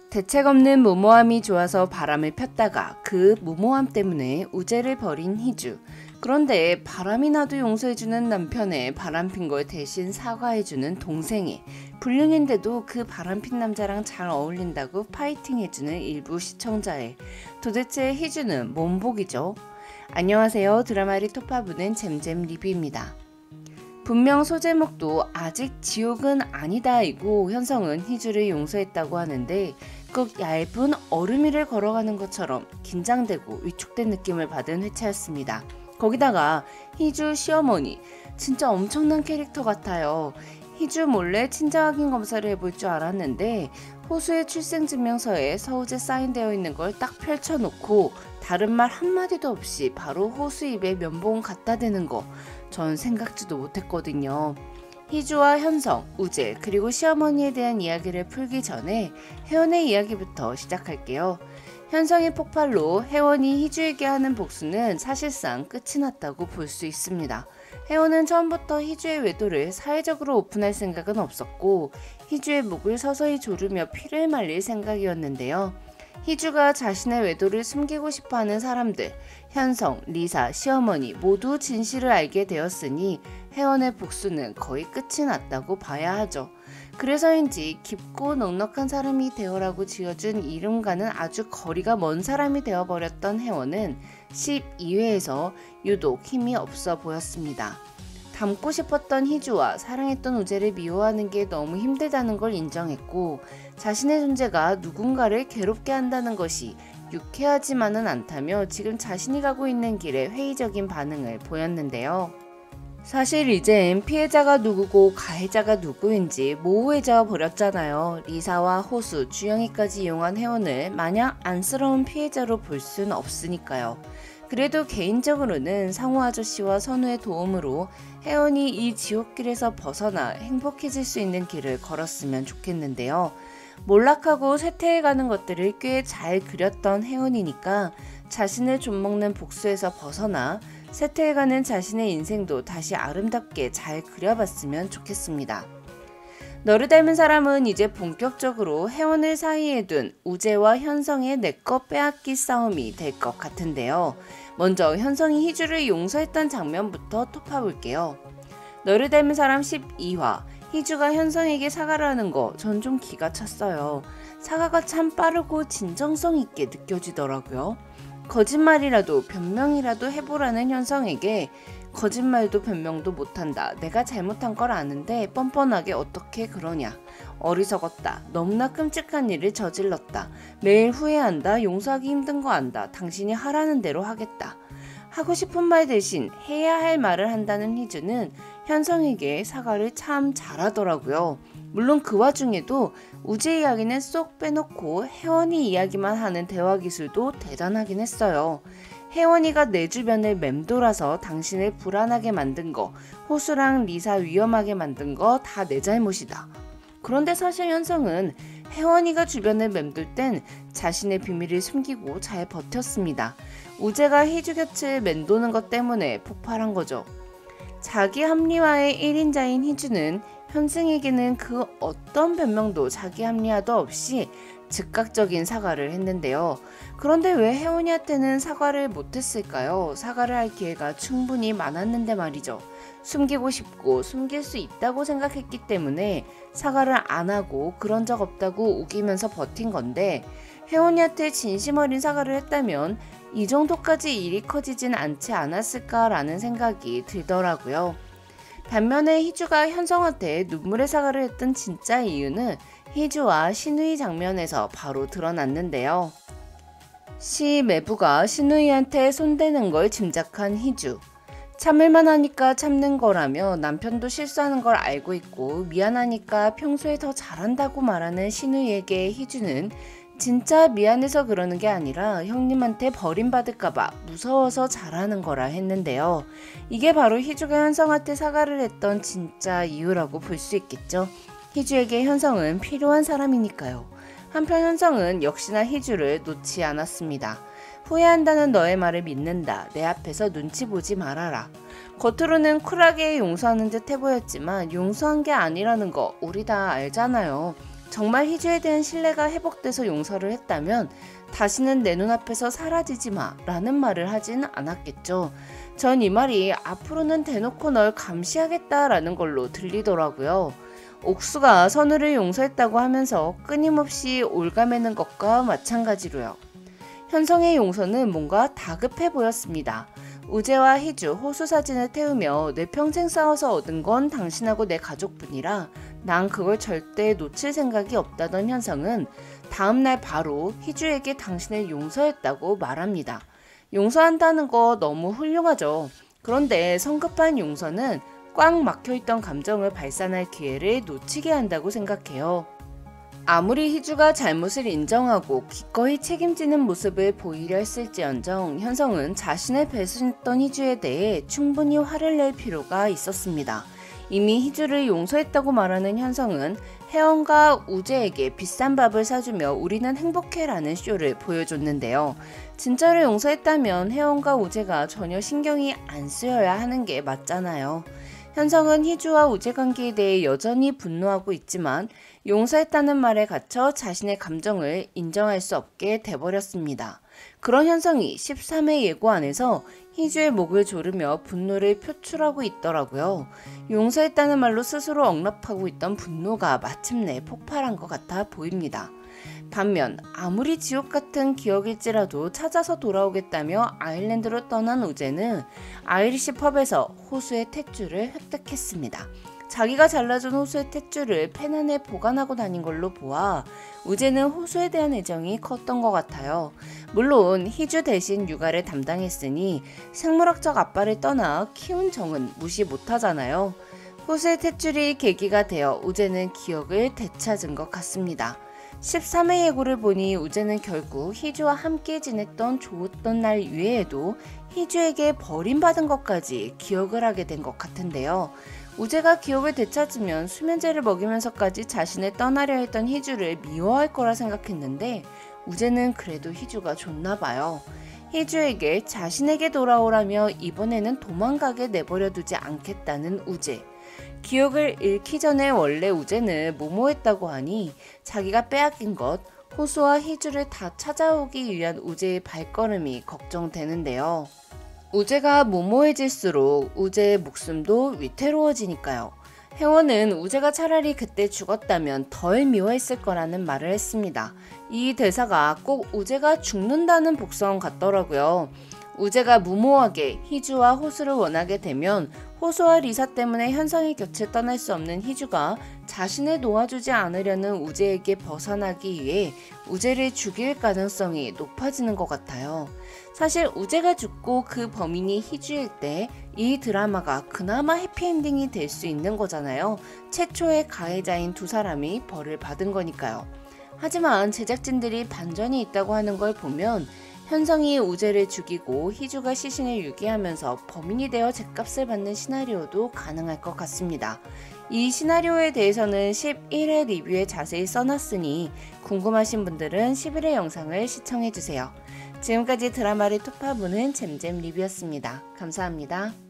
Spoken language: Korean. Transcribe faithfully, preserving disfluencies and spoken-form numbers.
대책 없는 무모함이 좋아서 바람을 폈다가 그 무모함 때문에 우재를 벌인 희주. 그런데 바람이 나도 용서해주는 남편의 바람핀 걸 대신 사과해주는 동생이, 불륜인데도 그 바람핀 남자랑 잘 어울린다고 파이팅해주는 일부 시청자의, 도대체 희주는 뭔 복이죠? 안녕하세요. 드라마리 톱파부는 잼잼 리뷰입니다. 분명 소제목도 아직 지옥은 아니다이고 현성은 희주를 용서했다고 하는데 꼭 얇은 얼음 위를 걸어가는 것처럼 긴장되고 위축된 느낌을 받은 회차였습니다. 거기다가 희주 시어머니 진짜 엄청난 캐릭터 같아요. 희주 몰래 친자 확인 검사를 해볼 줄 알았는데 호수의 출생증명서에 서우재 사인되어 있는 걸 딱 펼쳐놓고 다른 말 한마디도 없이 바로 호수 입에 면봉 갖다 대는 거 전 생각지도 못했거든요. 희주와 현성, 우재 그리고 시어머니에 대한 이야기를 풀기 전에 혜원의 이야기부터 시작할게요. 현성의 폭발로 혜원이 희주에게 하는 복수는 사실상 끝이 났다고 볼 수 있습니다. 혜원은 처음부터 희주의 외도를 사회적으로 오픈할 생각은 없었고 희주의 목을 서서히 조르며 피를 말릴 생각이었는데요. 희주가 자신의 외도를 숨기고 싶어하는 사람들, 현성, 리사, 시어머니 모두 진실을 알게 되었으니 혜원의 복수는 거의 끝이 났다고 봐야 하죠. 그래서인지 깊고 넉넉한 사람이 되어라고 지어준 이름과는 아주 거리가 먼 사람이 되어버렸던 혜원은 십이 회에서 유독 힘이 없어 보였습니다. 닮고 싶었던 희주와 사랑했던 우재를 미워하는 게 너무 힘들다는 걸 인정했고 자신의 존재가 누군가를 괴롭게 한다는 것이 유쾌하지만은 않다며 지금 자신이 가고 있는 길에 회의적인 반응을 보였는데요. 사실 이젠 피해자가 누구고 가해자가 누구인지 모호해져 버렸잖아요. 리사와 호수, 주영이까지 이용한 혜원을 마냥 안쓰러운 피해자로 볼 순 없으니까요. 그래도 개인적으로는 상우 아저씨와 선우의 도움으로 혜원이 이 지옥길에서 벗어나 행복해질 수 있는 길을 걸었으면 좋겠는데요. 몰락하고 쇠퇴해가는 것들을 꽤 잘 그렸던 혜원이니까 자신을 좀먹는 복수에서 벗어나 쇠퇴해가는 자신의 인생도 다시 아름답게 잘 그려봤으면 좋겠습니다. 너를 닮은 사람은 이제 본격적으로 혜원을 사이에 둔 우재와 현성의 내꺼 빼앗기 싸움이 될 것 같은데요. 먼저 현성이 희주를 용서했던 장면부터 톱파볼게요. 너를 닮은 사람 십이 화 희주가 현성에게 사과를 하는 거 전 좀 기가 찼어요. 사과가 참 빠르고 진정성 있게 느껴지더라고요. 거짓말이라도 변명이라도 해보라는 현성에게 거짓말도 변명도 못한다. 내가 잘못한 걸 아는데 뻔뻔하게 어떻게 그러냐. 어리석었다. 너무나 끔찍한 일을 저질렀다. 매일 후회한다. 용서하기 힘든 거 안다. 당신이 하라는 대로 하겠다. 하고 싶은 말 대신 해야 할 말을 한다는 희주는 현성에게 사과를 참 잘하더라고요. 물론 그 와중에도 우재 이야기는 쏙 빼놓고 혜원이 이야기만 하는 대화 기술도 대단하긴 했어요. 혜원이가 내 주변을 맴돌아서 당신을 불안하게 만든 거, 호수랑 리사 위험하게 만든 거 다 내 잘못이다. 그런데 사실 현성은 혜원이가 주변을 맴돌 땐 자신의 비밀을 숨기고 잘 버텼습니다. 우재가 희주 곁을 맴도는 것 때문에 폭발한 거죠. 자기 합리화의 일 인자인 희주는 현승에게는 그 어떤 변명도 자기 합리화도 없이 즉각적인 사과를 했는데요. 그런데 왜 혜원이한테는 사과를 못했을까요? 사과를 할 기회가 충분히 많았는데 말이죠. 숨기고 싶고 숨길 수 있다고 생각했기 때문에 사과를 안 하고 그런 적 없다고 우기면서 버틴 건데 혜원이한테 진심 어린 사과를 했다면 이 정도까지 일이 커지진 않지 않았을까라는 생각이 들더라고요. 반면에 희주가 현성한테 눈물의 사과를 했던 진짜 이유는 희주와 신우이 장면에서 바로 드러났는데요. 시 매부가 신우이한테 손대는 걸 짐작한 희주. 참을만 하니까 참는 거라며 남편도 실수하는 걸 알고 있고 미안하니까 평소에 더 잘한다고 말하는 신우이에게 희주는 진짜 미안해서 그러는 게 아니라 형님한테 버림받을까봐 무서워서 잘하는 거라 했는데요. 이게 바로 희주가 현성한테 사과를 했던 진짜 이유라고 볼 수 있겠죠. 희주에게 현성은 필요한 사람이니까요. 한편 현성은 역시나 희주를 놓지 않았습니다. 후회한다는 너의 말을 믿는다. 내 앞에서 눈치 보지 말아라. 겉으로는 쿨하게 용서하는 듯 해보였지만 용서한 게 아니라는 거 우리 다 알잖아요. 정말 희주에 대한 신뢰가 회복돼서 용서를 했다면 다시는 내 눈앞에서 사라지지 마 라는 말을 하진 않았겠죠. 전 이 말이 앞으로는 대놓고 널 감시하겠다 라는 걸로 들리더라고요. 옥수가 선우를 용서했다고 하면서 끊임없이 올가매는 것과 마찬가지로요. 현성의 용서는 뭔가 다급해 보였습니다. 우재와 희주, 호수 사진을 태우며 내 평생 싸워서 얻은 건 당신하고 내 가족뿐이라 난 그걸 절대 놓칠 생각이 없다던 현성은 다음날 바로 희주에게 당신을 용서했다고 말합니다. 용서한다는 거 너무 훌륭하죠. 그런데 성급한 용서는 꽉 막혀있던 감정을 발산할 기회를 놓치게 한다고 생각해요. 아무리 희주가 잘못을 인정하고 기꺼이 책임지는 모습을 보이려 했을지언정 현성은 자신을 배신했던 희주에 대해 충분히 화를 낼 필요가 있었습니다. 이미 희주를 용서했다고 말하는 현성은 혜원과 우재에게 비싼 밥을 사주며 우리는 행복해라는 쇼를 보여줬는데요. 진짜로 용서했다면 혜원과 우재가 전혀 신경이 안 쓰여야 하는 게 맞잖아요. 현성은 희주와 우재 관계에 대해 여전히 분노하고 있지만 용서했다는 말에 갇혀 자신의 감정을 인정할 수 없게 돼버렸습니다. 그런 현성이 십삼 회 예고안에서 희주의 목을 조르며 분노를 표출하고 있더라고요. 용서했다는 말로 스스로 억압하고 있던 분노가 마침내 폭발한 것 같아 보입니다. 반면 아무리 지옥 같은 기억일지라도 찾아서 돌아오겠다며 아일랜드로 떠난 우재는 아이리시 펍에서 호수의 탯줄을 획득했습니다. 자기가 잘라준 호수의 탯줄을 펜 안에 보관하고 다닌 걸로 보아 우재는 호수에 대한 애정이 컸던 것 같아요. 물론 희주 대신 육아를 담당했으니 생물학적 아빠를 떠나 키운 정은 무시 못하잖아요. 호수의 탯줄이 계기가 되어 우재는 기억을 되찾은 것 같습니다. 십삼 회 예고를 보니 우재는 결국 희주와 함께 지냈던 좋았던 날 이외에도 희주에게 버림받은 것까지 기억을 하게 된 것 같은데요. 우재가 기억을 되찾으면 수면제를 먹이면서까지 자신을 떠나려 했던 희주를 미워할 거라 생각했는데 우재는 그래도 희주가 좋나봐요. 희주에게 자신에게 돌아오라며 이번에는 도망가게 내버려두지 않겠다는 우재. 기억을 잃기 전에 원래 우재는 모모했다고 하니 자기가 빼앗긴 것, 호수와 희주를 다 찾아오기 위한 우재의 발걸음이 걱정되는데요. 우재가 모모해질수록 우재의 목숨도 위태로워지니까요. 혜원은 우재가 차라리 그때 죽었다면 덜 미워했을 거라는 말을 했습니다. 이 대사가 꼭 우재가 죽는다는 복선 같더라고요. 우재가 무모하게 희주와 호수를 원하게 되면 호수와 리사 때문에 현성의 곁을 떠날 수 없는 희주가 자신을 놓아주지 않으려는 우재에게 벗어나기 위해 우재를 죽일 가능성이 높아지는 것 같아요. 사실 우재가 죽고 그 범인이 희주일 때 이 드라마가 그나마 해피엔딩이 될 수 있는 거잖아요. 최초의 가해자인 두 사람이 벌을 받은 거니까요. 하지만 제작진들이 반전이 있다고 하는 걸 보면 현성이 우재를 죽이고 희주가 시신을 유기하면서 범인이 되어 죗값을 받는 시나리오도 가능할 것 같습니다. 이 시나리오에 대해서는 십일 회 리뷰에 자세히 써놨으니 궁금하신 분들은 십일 회 영상을 시청해주세요. 지금까지 드라마를 톱파보는 잼잼 리뷰였습니다. 감사합니다.